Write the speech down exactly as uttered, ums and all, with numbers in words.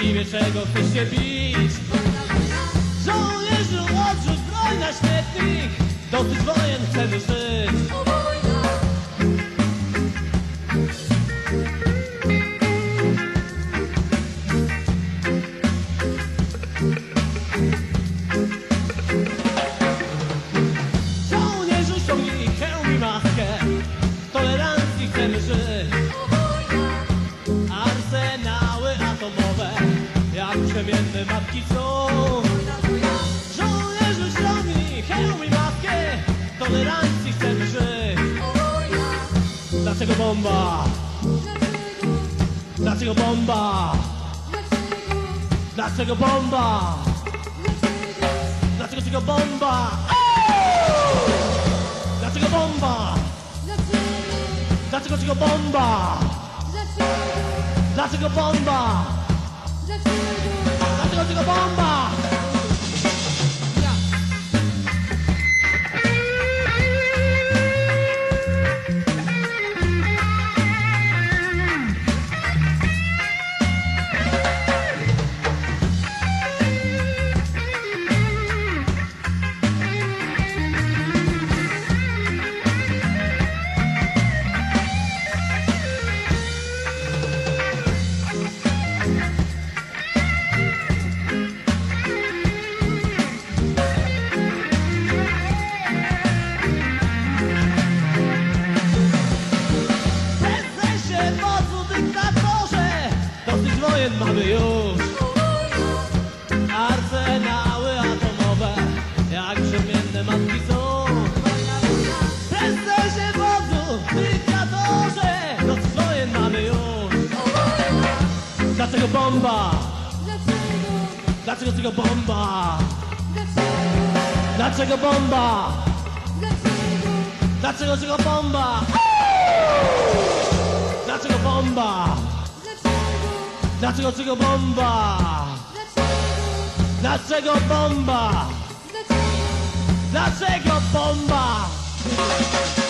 imię czego chcesz się bić? Żołnierzu, odrzuć broń na śmietnik. Dosyć wojen, chcemy żyć. Żołnierzu, ściągnij hełm i maskę. Tolerancji chcemy żyć. Arsenały atomowe, jak przemienne matki są. Żołnierzu, ściągnij hełm i maskę. Tolerancji chcemy żyć. Dlaczego bomba? Dlaczego bomba? Dlaczego bomba? Dlaczego czego bomba? Dlaczego bomba? Dlaczego czego bomba? Dlaczego bomba? Dlaczego czego bomba? Mamy już arsenały atomowe, jak przemienne matki są. Prezesie, wodzu, dyktatorze, dosyć wojen mamy już. Dlaczego bomba? Dlaczego tego bomba? Dlaczego bomba? Dlaczego tego bomba? Dlaczego bomba? Dlaczego czego bomba? Dlaczego bomba? Dlaczego bomba?